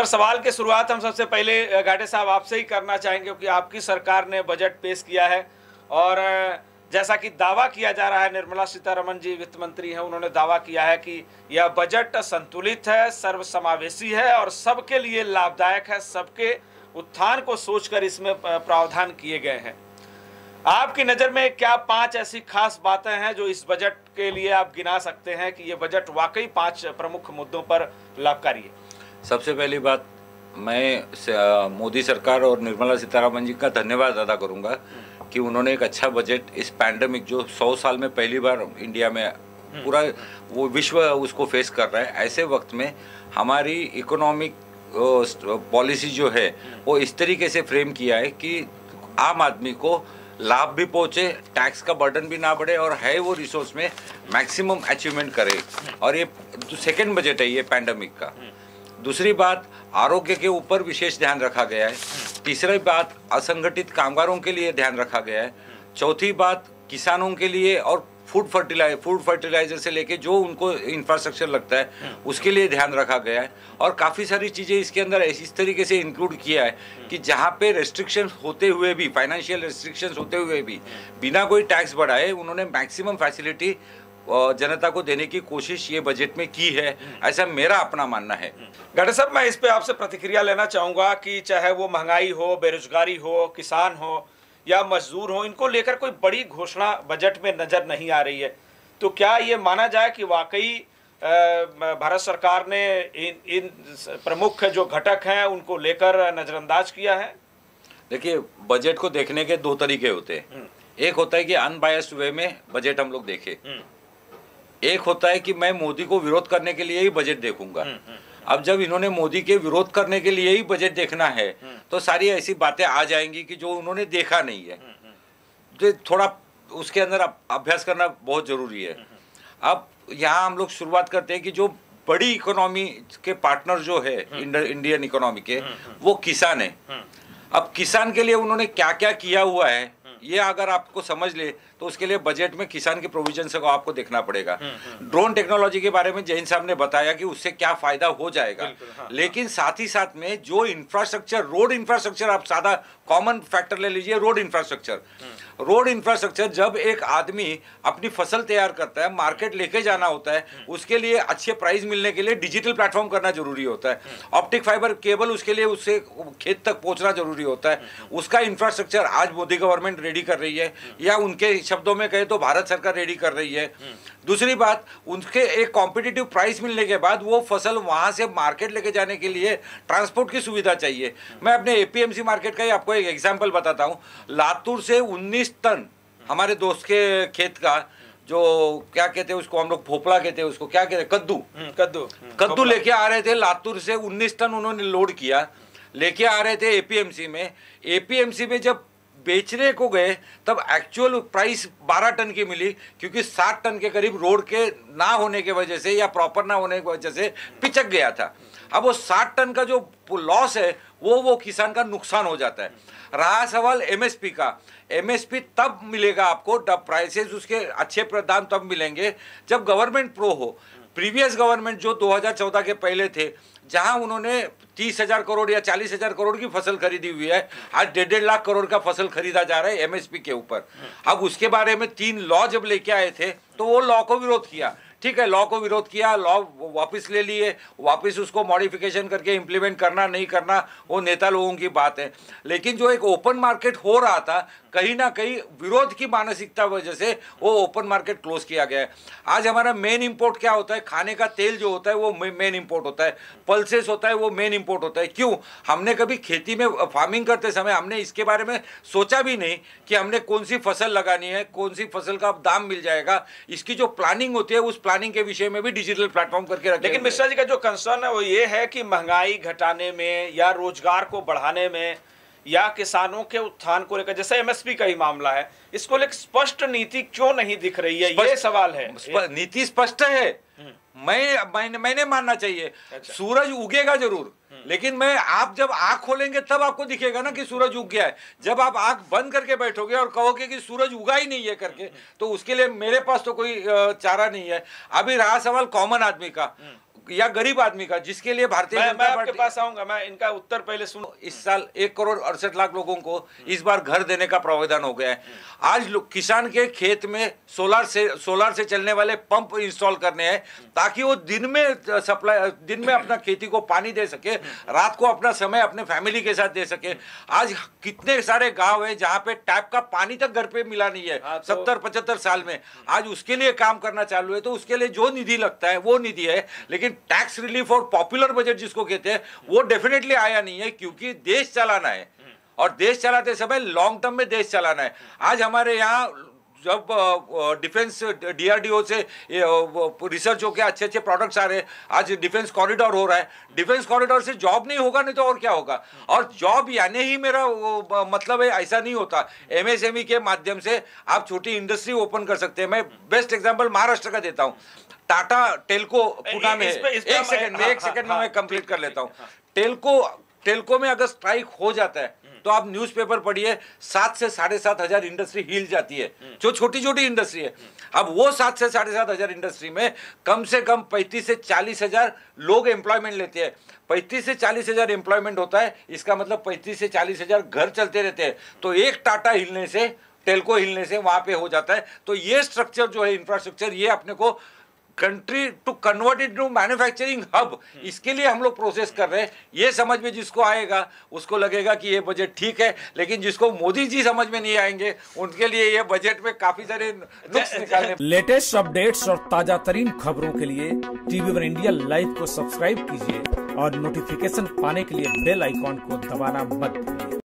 सवाल की शुरुआत हम सबसे पहले घाटे साहब आपसे ही करना चाहेंगे, क्योंकि आपकी सरकार ने बजट पेश किया है और जैसा कि दावा किया जा रहा है, निर्मला सीतारमण जी वित्त मंत्री हैं, उन्होंने दावा किया है कि यह बजट संतुलित है, सर्वसमावेशी है और सबके लिए लाभदायक है, सबके उत्थान को सोचकर इसमें प्रावधान किए गए हैं। आपकी नज़र में क्या 5 ऐसी खास बातें हैं जो इस बजट के लिए आप गिना सकते हैं कि ये बजट वाकई 5 प्रमुख मुद्दों पर लाभकारी है? सबसे पहली बात, मैं मोदी सरकार और निर्मला सीतारमण जी का धन्यवाद अदा करूंगा कि उन्होंने एक अच्छा बजट, इस पैंडेमिक जो 100 साल में पहली बार इंडिया में पूरा वो विश्व उसको फेस कर रहा है, ऐसे वक्त में हमारी इकोनॉमिक पॉलिसी जो है वो इस तरीके से फ्रेम किया है कि आम आदमी को लाभ भी पहुंचे, टैक्स का बर्डन भी ना बढ़े और है वो रिसोर्स में मैक्सिमम अचीवमेंट करे। और ये जो सेकेंड बजट है ये पैंडेमिक का। दूसरी बात, आरोग्य के ऊपर विशेष ध्यान रखा गया है। तीसरी बात, असंगठित कामगारों के लिए ध्यान रखा गया है। चौथी बात, किसानों के लिए और फूड फर्टिलाइजर से लेके जो उनको इंफ्रास्ट्रक्चर लगता है उसके लिए ध्यान रखा गया है। और काफ़ी सारी चीज़ें इसके अंदर इस तरीके से इंक्लूड किया है कि जहाँ पे रेस्ट्रिक्शंस होते हुए भी, फाइनेंशियल रेस्ट्रिक्शंस होते हुए भी, बिना कोई टैक्स बढ़ाए उन्होंने मैक्सिमम फैसिलिटी जनता को देने की कोशिश ये बजट में की है, ऐसा मेरा अपना मानना है। घाटे साहब, मैं इस पे आपसे प्रतिक्रिया लेना चाहूँगा कि चाहे वो महंगाई हो, बेरोजगारी हो, किसान हो या मजदूर हो, इनको लेकर कोई बड़ी घोषणा बजट में नज़र नहीं आ रही है। तो क्या ये माना जाए कि वाकई भारत सरकार ने इन प्रमुख जो घटक हैं उनको लेकर नज़रअंदाज किया है? देखिए, बजट को देखने के 2 तरीके होते हैं। एक होता है कि अनबायस्ड वे में बजट हम लोग देखें, एक होता है कि मैं मोदी को विरोध करने के लिए ही बजट देखूंगा। अब जब इन्होंने मोदी के विरोध करने के लिए ही बजट देखना है तो सारी ऐसी बातें आ जाएंगी कि जो उन्होंने देखा नहीं है, तो थोड़ा उसके अंदर अभ्यास करना बहुत जरूरी है। अब यहाँ हम लोग शुरुआत करते हैं कि जो बड़ी इकोनॉमी के पार्टनर जो है इंडियन इकोनॉमी के, वो किसान है। अब किसान के लिए उन्होंने क्या क्या किया हुआ है ये अगर आपको समझ ले तो उसके लिए बजट में किसान के प्रोविजन को आपको देखना पड़ेगा। ड्रोन टेक्नोलॉजी के बारे में जैन साहब ने बताया कि उससे क्या फायदा हो जाएगा, हाँ, लेकिन साथ ही साथ में जो इंफ्रास्ट्रक्चर, रोड इंफ्रास्ट्रक्चर, आप सादा कॉमन फैक्टर ले लीजिए, रोड इंफ्रास्ट्रक्चर जब एक आदमी अपनी फसल तैयार करता है, मार्केट लेके जाना होता है, उसके लिए अच्छे प्राइस मिलने के लिए डिजिटल प्लेटफॉर्म करना जरूरी होता है। ऑप्टिक फाइबर केबल उसके लिए उससे खेत तक पहुंचना जरूरी होता है। उसका इंफ्रास्ट्रक्चर आज मोदी गवर्नमेंट रेडी कर रही है, या उनके शब्दों में कहे तो भारत सरकार रेडी कर रही है। दूसरी बात, उनके एक कॉम्पिटिटिव प्राइस मिलने के बाद वो फसल वहां से मार्केट लेके जाने के लिए ट्रांसपोर्ट की सुविधा चाहिए। मैं अपने एपीएमसी मार्केट का ही आपको एक एग्जांपल बताता हूं। लातूर से 19 टन हमारे दोस्त के खेत का, जो क्या कहते हैं उसको, हम लोग भोपला कहते हैं उसको, क्या कहते हैं, कद्दू लेके आ रहे थे। लातूर से 19 टन उन्होंने लोड किया, लेके आ रहे थे एपीएमसी में। एपीएमसी में जब बेचने को गए तब एक्चुअल प्राइस 12 टन की मिली, क्योंकि 60 टन के करीब रोड के ना होने की वजह से या प्रॉपर ना होने की वजह से पिचक गया था। अब वो 60 टन का जो लॉस है वो किसान का नुकसान हो जाता है। रहा सवाल एमएसपी का, एमएसपी तब मिलेगा आपको, तब प्राइसेस उसके अच्छे दाम तब मिलेंगे जब गवर्नमेंट प्रो हो। प्रीवियस गवर्नमेंट जो 2014 के पहले थे, जहां उन्होंने 30,000 करोड़ या 40,000 करोड़ की फसल खरीदी हुई है, आज 1.5 लाख करोड़ का फसल खरीदा जा रहा है एमएसपी के ऊपर। अब उसके बारे में 3 लॉ जब लेके आए थे तो वो लॉ को विरोध किया। ठीक है, लॉ को विरोध किया, लॉ वापस ले लिए, वापस उसको मॉडिफिकेशन करके इम्प्लीमेंट करना नहीं करना वो नेता लोगों की बात है। लेकिन जो एक ओपन मार्केट हो रहा था, कहीं ना कहीं विरोध की मानसिकता वजह से वो ओपन मार्केट क्लोज किया गया है। आज हमारा मेन इंपोर्ट क्या होता है? खाने का तेल जो होता है वो मेन इंपोर्ट होता है, पल्सेस होता है वो मेन इंपोर्ट होता है। क्यों? हमने कभी खेती में फार्मिंग करते समय हमने इसके बारे में सोचा भी नहीं कि हमने कौन सी फसल लगानी है, कौन सी फसल का दाम मिल जाएगा। इसकी जो प्लानिंग होती है उस प्लानिंग के विषय में भी डिजिटल प्लेटफॉर्म करके रखे। लेकिन मिश्रा जी का जो कंसर्न है वो ये है कि महंगाई घटाने में या रोजगार को बढ़ाने में या किसानों के उत्थान को लेकर, जैसे एमएसपी का ही मामला है, इसको लेकर स्पष्ट नीति क्यों नहीं दिख रही है? ये सवाल है। नीति स्पष्ट है, मैंने मानना चाहिए। अच्छा। सूरज उगेगा जरूर, लेकिन आप जब आंख खोलेंगे तब आपको दिखेगा ना कि सूरज उग गया है। जब आप आंख बंद करके बैठोगे और कहोगे कि सूरज उगा ही नहीं है करके, तो उसके लिए मेरे पास तो कोई चारा नहीं है। अभी रहा सवाल कॉमन आदमी का, या गरीब आदमी का, जिसके लिए भारतीय जनता पार्टी, पार्टी आपके पास आऊंगा, मैं इनका उत्तर पहले सुन। इस साल 1,68,00,000 लोगों को इस बार घर देने का प्रावधान हो गया है। आज किसान के खेत में सोलार से चलने वाले पंप इंस्टॉल करने हैं, ताकि वो दिन में अपना खेती को पानी दे सके, रात को अपना समय अपने फैमिली के साथ दे सके। आज कितने सारे गांव है जहां पे टैप का पानी तक घर पे मिला नहीं है 70-75 साल में, आज उसके लिए काम करना चालू है। तो उसके लिए जो निधि लगता है वो निधि है, लेकिन टैक्स रिलीफ और पॉपुलर बजट जिसको कहते हैं वो डेफिनेटली आया नहीं है, क्योंकि देश चलाना है और देश चलाते समय लॉन्ग टर्म में देश चलाना है। आज हमारे यहाँ जब डिफेंस DRDO से रिसर्च होकर अच्छे प्रोडक्ट्स आ रहे हैं, आज डिफेंस कॉरिडोर हो रहा है, डिफेंस कॉरिडोर से जॉब नहीं होगा, नहीं तो और क्या होगा। और जॉब यानी ही मेरा मतलब है ऐसा नहीं होता, MSME के माध्यम से आप छोटी इंडस्ट्री ओपन कर सकते हैं। मैं बेस्ट एग्जांपल महाराष्ट्र का देता हूँ, टाटा टेल्को पुणे में, एक सेकंड में मैं कंप्लीट कर लेता हूँ। टेल्को में अगर स्ट्राइक हो जाता है तो आप न्यूज़पेपर पढ़िए, 7 से 7,500 हजार इंडस्ट्री हिल जाती है, जो छोटी छोटी इंडस्ट्री है। अब वो 7 से 7,500 हजार इंडस्ट्री में कम से कम 35 से 40 हजार लोग एम्प्लॉयमेंट लेते हैं। 35 से 40 हजार एम्प्लॉयमेंट होता है, इसका मतलब 35 से 40 हजार घर चलते रहते हैं। तो एक टाटा हिलने से, टेल्को हिलने से वहां पे हो जाता है। तो ये स्ट्रक्चर जो है, इंफ्रास्ट्रक्चर, ये अपने को country to convert it to manufacturing hub, इसके लिए हम लोग प्रोसेस कर रहे हैं। ये समझ में जिसको आएगा उसको लगेगा कि ये बजट ठीक है, लेकिन जिसको मोदी जी समझ में नहीं आएंगे उनके लिए ये बजट में काफी सारे नुक्स निकालने। लेटेस्ट अपडेट्स और ताजा तरीन खबरों के लिए TV1 इंडिया लाइव को सब्सक्राइब कीजिए और नोटिफिकेशन पाने के लिए बेल आइकॉन को दबाना मत भूलिए।